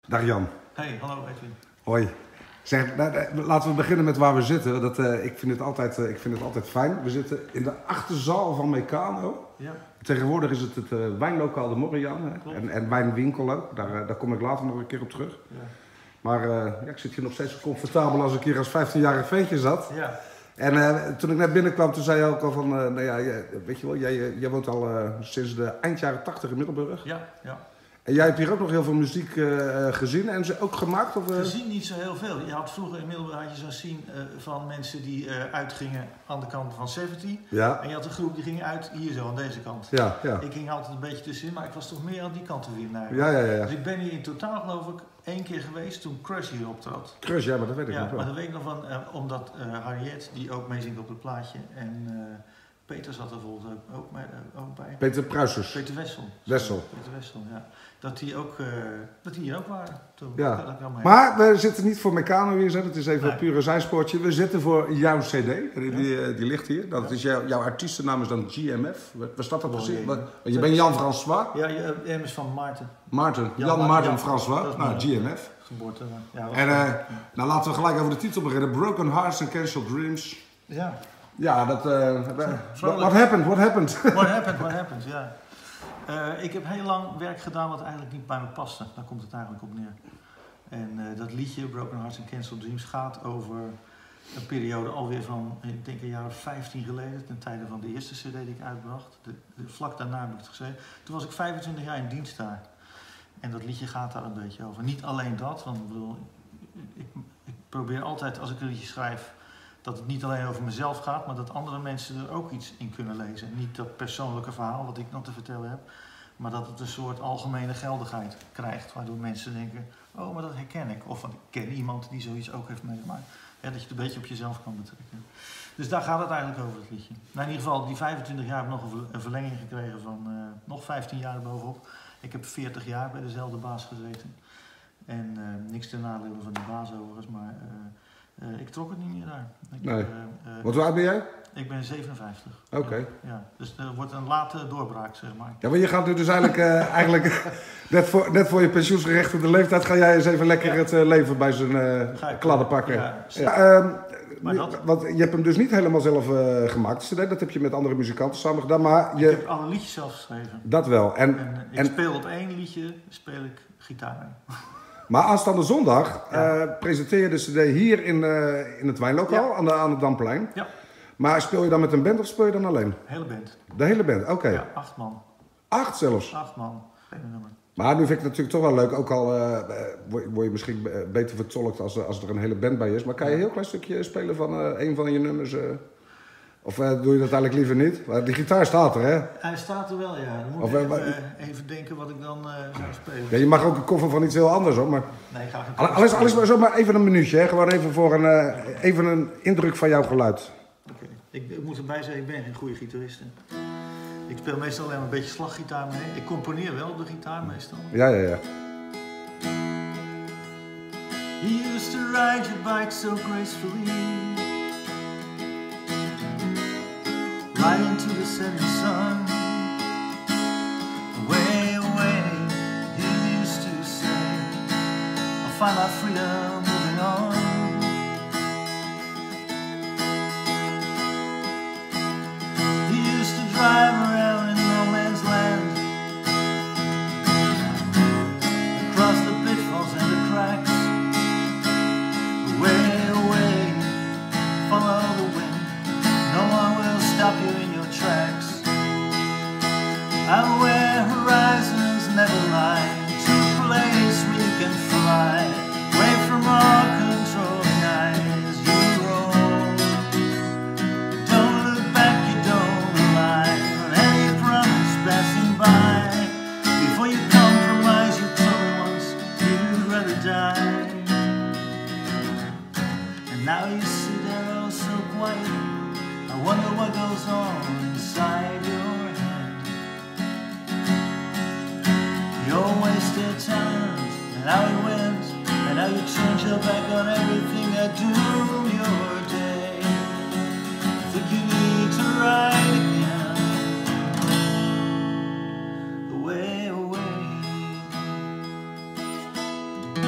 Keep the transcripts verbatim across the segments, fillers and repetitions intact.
Dag Jan. Hey, hallo Edwin. Hoi. Zeg, nou, laten we beginnen met waar we zitten. Dat, uh, ik, vind het altijd, uh, ik vind het altijd fijn. We zitten in de achterzaal van Meccano. Ja. Tegenwoordig is het het uh, wijnlokaal de Morian. En, en wijnwinkel ook. Daar, uh, daar kom ik later nog een keer op terug. Ja. Maar uh, ja, ik zit hier nog steeds zo comfortabel als ik hier als vijftienjarig ventje zat. Ja. En uh, toen ik net binnenkwam, toen zei je ook al van, uh, nou ja, weet je wel, jij, jij woont al uh, sinds de eind jaren tachtig in Middelburg. Ja, ja. En jij hebt hier ook nog heel veel muziek uh, gezien en ze ook gemaakt? Of, uh... Gezien niet zo heel veel. Je had vroeger in Middelburg had je zo'n scene uh, van mensen die uh, uitgingen aan de kant van zeventig. Ja. En je had een groep die ging uit hier zo, aan deze kant. Ja, ja. Ik ging altijd een beetje tussenin, maar ik was toch meer aan die kant te vinden. Ja, ja, ja. Dus ik ben hier in totaal geloof ik één keer geweest toen Crush hier optrad. Crush, ja, maar dat weet ik ja, nog wel. Maar dat weet ik nog van, uh, omdat uh, Harriet, die ook meezingt op het plaatje, en uh, Peter zat er volgens ook, ook, bij, uh, ook bij. Peter Pruisers. Peter Wessel. Wessel. Peter Wessel, ja. Dat die ook, uh, dat die hier ook waren. Toen, ja. dat ik maar we zitten niet voor Meccano hier, het is even nee. een pure zijspoortje. We zitten voor jouw cd, die, die, die ligt hier. Dat ja. is jouw, jouw artiestennaam is dan G M F. Waar staat dat precies? Want je bent Jan François. Ja, je M is van Maarten. Maarten, Jan, Jan Maarten Jan, François, nou, G M F. Geboorte. Ja, en uh, ja. nou, laten we gelijk over de titel beginnen. Broken Hearts and Cancelled Dreams. Ja. Ja, dat... Uh, what happened, what happened? What happened, what happened, ja. Uh, ik heb heel lang werk gedaan wat eigenlijk niet bij me paste. Daar komt het eigenlijk op neer. En uh, dat liedje, Broken Hearts and Cancelled Dreams, gaat over een periode alweer van, ik denk een jaar of vijftien geleden, ten tijde van de eerste cd die ik uitbracht. De, de, vlak daarna heb ik het geschreven. Toen was ik vijfentwintig jaar in dienst daar. En dat liedje gaat daar een beetje over. Niet alleen dat, want ik bedoel, ik, ik probeer altijd als ik een liedje schrijf, dat het niet alleen over mezelf gaat, maar dat andere mensen er ook iets in kunnen lezen. Niet dat persoonlijke verhaal wat ik nog te vertellen heb, maar dat het een soort algemene geldigheid krijgt, waardoor mensen denken, oh, maar dat herken ik. Of ik ken iemand die zoiets ook heeft meegemaakt. Ja, dat je het een beetje op jezelf kan betrekken. Dus daar gaat het eigenlijk over, het liedje. Nou, in ieder geval, die vijfentwintig jaar heb ik nog een verlenging gekregen van uh, nog vijftien jaar bovenop. Ik heb veertig jaar bij dezelfde baas gezeten. En uh, niks ten nadele van die baas overigens, maar uh, uh, ik trok het niet meer daar. Ik, nee. Uh, uh, Wat hoe oud ben jij? Ik ben zevenenvijftig. Oké. Okay. Ja, ja, dus er wordt een late doorbraak, zeg maar. Ja, maar je gaat nu dus eigenlijk, uh, eigenlijk net, voor, net voor je pensioensgerechtigde leeftijd, ga jij eens even lekker ja. het uh, leven bij zijn uh, kladden pakken. Ja, ja, uh, maar dat... Want je hebt hem dus niet helemaal zelf uh, gemaakt, dat heb je met andere muzikanten samen gedaan, maar je... Ik heb alle liedjes zelf geschreven. Dat wel. En, en, uh, ik en... speel op één liedje, speel ik gitaar. Maar aanstaande zondag ja. uh, presenteer je de cd hier in, uh, in het wijnlokaal, ja. aan, de, aan het Damplein. Ja. Maar speel je dan met een band of speel je dan alleen? De hele band. De hele band, oké. Okay. Ja, acht man. Acht zelfs? Acht man, geen nummer. Maar nu vind ik het natuurlijk toch wel leuk, ook al uh, word je misschien beter vertolkt als, als er een hele band bij is. Maar kan je een heel klein stukje spelen van uh, een van je nummers? Uh, of uh, doe je dat eigenlijk liever niet? Maar die gitaar staat er, hè? Hij staat er wel, ja. Dan moet of, ik even, uh, even denken wat ik dan uh, zou spelen. Ja, je mag ook een koffer van iets heel anders, hoor. Maar... Nee, ik ga geen alles, alles maar zo maar even een minuutje, hè? Gewoon even voor een, uh, even een indruk van jouw geluid. Oké. Okay. Ik, ik moet erbij zeggen, ik ben geen goede gitarist. Ik speel meestal alleen maar een beetje slaggitaar mee. Ik componeer wel op de gitaar meestal. Ja, ja, ja. You used to ride your bike so gracefully, right into the setting sun. Away, away, you used to say, I'll find my freedom moving on. You used to drive around in no man's land, across the pitfalls and the cracks. Away, away, follow the wind, no one will stop you in your tracks. Out where horizons never lie, to a place where you can fly, away from all controlling eyes. You roll, you don't look back, you don't rely on any promise passing by. Before you compromise, you told me once you'd rather die. And now you sit there oh so quiet, I wonder what goes on inside your head. Your wasted talent, and how it went, and how you turned your back on everything that doomed your day. Think you need to ride again, away, away.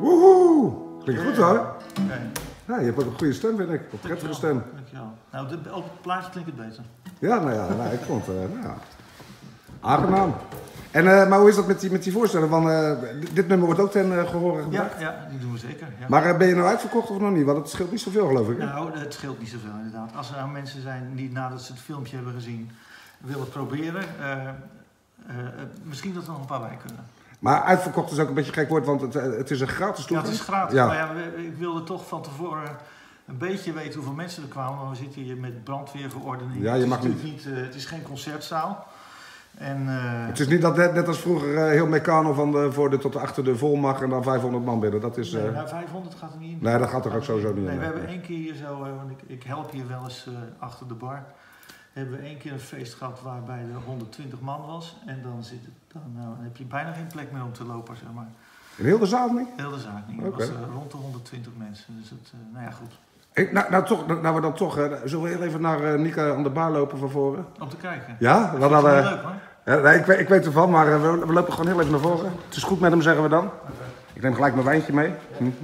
Woehoe! Klinkt goed hoor. Okay. Ja, je hebt ook een goede stem, vind ik. Een prettige stem. Dankjewel. Nou, de, op het plaatje klinkt het beter. Ja, nou ja, nou, ik vond het uh, nou ja. aangenaam. En, uh, maar hoe is dat met die, met die voorstellen? Van, uh, dit nummer wordt ook ten uh, gehore gebracht? Ja, ja, die doen we zeker. Ja. Maar uh, ben je nou uitverkocht of nog niet? Want het scheelt niet zoveel, geloof ik. Hè? Nou, het scheelt niet zoveel inderdaad. Als er nou mensen zijn die nadat ze het filmpje hebben gezien willen proberen, uh, uh, misschien dat er nog een paar bij kunnen. Maar uitverkocht is ook een beetje gek woord, want het, het is een gratis toegang. Ja, het is gratis. Ja. Maar ja, ik wilde toch van tevoren een beetje weten hoeveel mensen er kwamen. Maar we zitten hier met brandweerverordening. Ja, je het, mag is niet. niet, uh, het is geen concertzaal. En, uh, het is niet dat net, net als vroeger uh, heel Meccano van de, voor de tot achter de vol mag en dan vijfhonderd man binnen. Dat is, uh... nee, nou, vijfhonderd gaat er niet in. Nee, dat gaat er ook sowieso niet in. Nee, we hebben één keer hier zo, uh, want ik, ik help hier wel eens uh, achter de bar. Hebben we één keer een feest gehad waarbij er honderdtwintig man was. En dan, zit het, dan, nou, dan heb je bijna geen plek meer om te lopen, zeg maar. In heel de zaal niet? Heel de zaak niet. Het Okay. was uh, rond de honderdtwintig mensen. Dus het, uh, nou ja, goed. Hey, nou, nou, toch, nou we dan toch, uh, zullen we heel even naar uh, Nika aan de bar lopen van voren? Om te kijken. Ja? Dat Dat is hadden, wel leuk hoor. ja, nee, ik, weet, ik weet ervan, maar uh, we, we lopen gewoon heel even naar voren. Het is goed met hem, zeggen we dan. Okay. Ik neem gelijk mijn wijntje mee. Ja. Hm.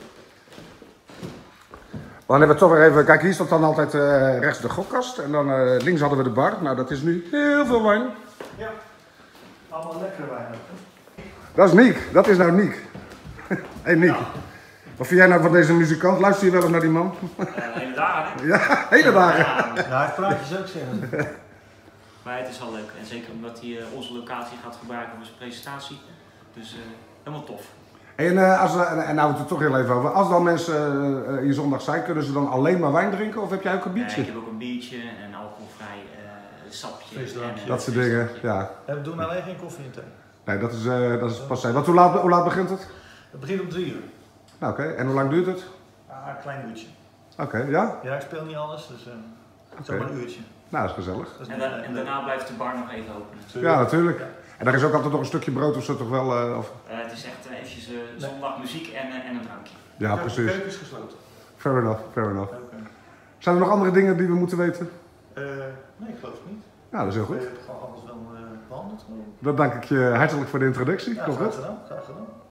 Dan hebben we toch weer even, kijk hier stond dan altijd uh, rechts de gokkast en dan uh, links hadden we de bar. Nou dat is nu heel veel wijn. Ja, allemaal lekkere wijn. Dat is Niek, dat is nou Niek. Hé hey, Niek, ja. Wat vind jij nou van deze muzikant? Luister je wel eens naar die man? Uh, hele dagen. Ja, hele dagen. Ja, ja hij praatjes ook zeggen. Maar het is wel leuk en zeker omdat hij uh, onze locatie gaat gebruiken voor zijn presentatie. Dus uh, helemaal tof. En, uh, als we, en nou we het er toch heel even over. Als dan mensen uh, hier zondag zijn, kunnen ze dan alleen maar wijn drinken of heb jij ook een biertje? Uh, ik heb ook een biertje, een alcoholvrij uh, sapje. En, uh, dat soort dingen, ja. En we doen alleen geen koffie en thee. Nee, dat is, uh, dat is pas zijn. Want hoe laat, hoe laat begint het? Het begint om drie uur. Nou, oké, okay. En hoe lang duurt het? Ah, een klein uurtje. Oké, okay, ja? Ja, ik speel niet alles, dus uh, het is okay. maar een uurtje. Nou, dat is gezellig. Dat is en, da en daarna blijft de bar nog even open. Ja, natuurlijk. Ja. En daar is ook altijd nog een stukje brood of zo toch wel? Uh, of... Uh, het is echt uh, eventjes uh, zondag muziek en, uh, en een drankje. Ja, de precies. De keuken is gesloten. Fair enough, fair enough. Okay. Zijn er nog andere dingen die we moeten weten? Uh, nee, ik geloof het niet. Nou, dat is heel goed. We hebben gewoon alles wel uh, behandeld. Dan dank ik je hartelijk voor de introductie. Ja, graag gedaan. Graag gedaan.